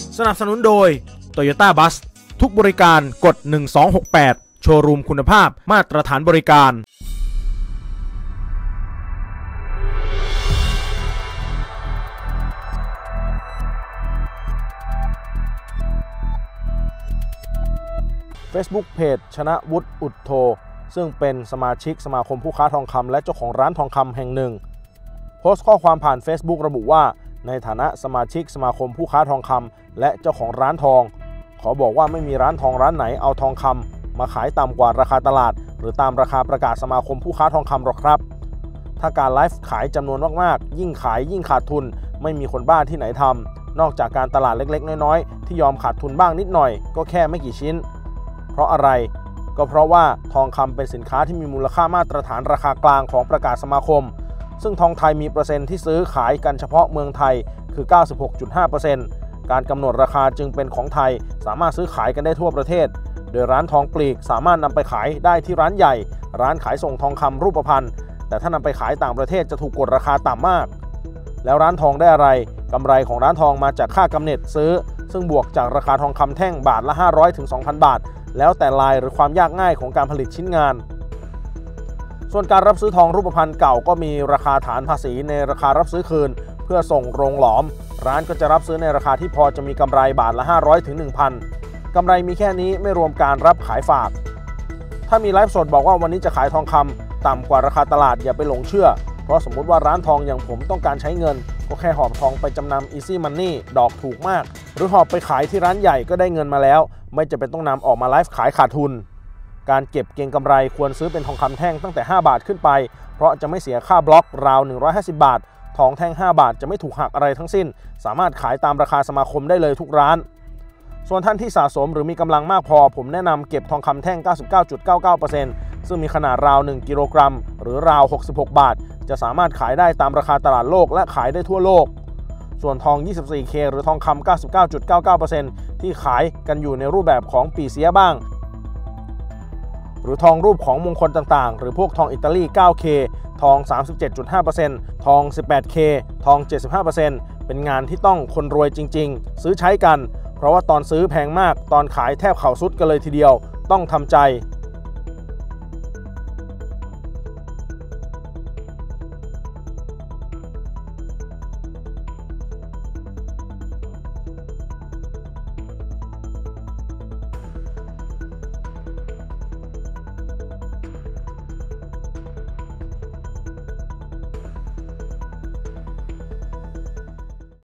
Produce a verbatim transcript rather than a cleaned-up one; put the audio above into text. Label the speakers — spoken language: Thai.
Speaker 1: สนับสนุนโดย Toyota Bus ทุกบริการกดหนึ่งสองหกแปดโชว์รูมคุณภาพมาตรฐานบริการ เฟซบุ๊ก เพจ ชนะวุฒิอุดโทซึ่งเป็นสมาชิกสมาคมผู้ค้าทองคำและเจ้าของร้านทองคำแห่งหนึ่งโพสต์ข้อความผ่าน Facebook ระบุว่าในฐานะสมาชิกสมาคมผู้ค้าทองคำและเจ้าของร้านทองขอบอกว่าไม่มีร้านทองร้านไหนเอาทองคำมาขายต่ำกว่าราคาตลาดหรือตามราคาประกาศสมาคมผู้ค้าทองคำหรอกครับถ้าการไลฟ์ขายจำนวนมากๆยิ่งขายยิ่งขาดทุนไม่มีคนบ้าที่ไหนทำนอกจากการตลาดเล็กๆน้อยๆที่ยอมขาดทุนบ้างนิดหน่อยก็แค่ไม่กี่ชิ้นเพราะอะไรก็เพราะว่าทองคำเป็นสินค้าที่มีมูลค่ามาตรฐานราคากลางของประกาศสมาคมซึ่งทองไทยมีเปอร์เซ็นต์ที่ซื้อขายกันเฉพาะเมืองไทยคือ เก้าสิบหกจุดห้าเปอร์เซ็นต์ การกำหนดราคาจึงเป็นของไทยสามารถซื้อขายกันได้ทั่วประเทศโดยร้านทองปลีกสามารถนำไปขายได้ที่ร้านใหญ่ร้านขายส่งทองคำรูปพรรณแต่ถ้านำไปขายต่างประเทศจะถูกกดราคาต่ำมากแล้วร้านทองได้อะไรกำไรของร้านทองมาจากค่ากำเนิดซื้อซึ่งบวกจากราคาทองคำแท่งบาทละ ห้าร้อยถึงสองพัน บาทแล้วแต่ลายหรือความยากง่ายของการผลิตชิ้นงานส่วนการรับซื้อทองรูปพรรณเก่าก็มีราคาฐานภาษีในราคารับซื้อคืนเพื่อส่งโรงหลอมร้านก็จะรับซื้อในราคาที่พอจะมีกำไรบาทละ ห้าร้อยถึงหนึ่งพัน กำไรมีแค่นี้ไม่รวมการรับขายฝากถ้ามีไลฟ์สดบอกว่าวันนี้จะขายทองคำต่ำกว่าราคาตลาดอย่าไปหลงเชื่อเพราะสมมุติว่าร้านทองอย่างผมต้องการใช้เงินก็แค่หอบทองไปจำนำ Easy Money ดอกถูกมากหรือหอบไปขายที่ร้านใหญ่ก็ได้เงินมาแล้วไม่จำเป็นต้องนำออกมาไลฟ์ขายขาดทุนการเก็บเก็งกำไรควรซื้อเป็นทองคำแท่งตั้งแต่ห้าบาทขึ้นไปเพราะจะไม่เสียค่าบล็อกราวหนึ่งร้อยห้าสิบบาททองแท่งห้าบาทจะไม่ถูกหักอะไรทั้งสิ้นสามารถขายตามราคาสมาคมได้เลยทุกร้านส่วนท่านที่สะสมหรือมีกำลังมากพอผมแนะนำเก็บทองคำแท่ง เก้าสิบเก้าจุดเก้าเก้าเปอร์เซ็นต์ ซึ่งมีขนาดราวหนึ่งกิโลกรัมหรือราวหกสิบหกบาทจะสามารถขายได้ตามราคาตลาดโลกและขายได้ทั่วโลกส่วนทอง ยี่สิบสี่เค หรือทองคำ เก้าสิบเก้าจุดเก้าเก้าเปอร์เซ็นต์ ที่ขายกันอยู่ในรูปแบบของปีเสียบ้างหรือทองรูปของมงคลต่างๆหรือพวกทองอิตาลี เก้าเค ทอง สามสิบเจ็ดจุดห้าเปอร์เซ็นต์ ทอง สิบแปดเค ทอง เจ็ดสิบห้าเปอร์เซ็นต์ เป็นงานที่ต้องคนรวยจริงๆซื้อใช้กันเพราะว่าตอนซื้อแพงมากตอนขายแทบเข่าสุดกันเลยทีเดียวต้องทำใจ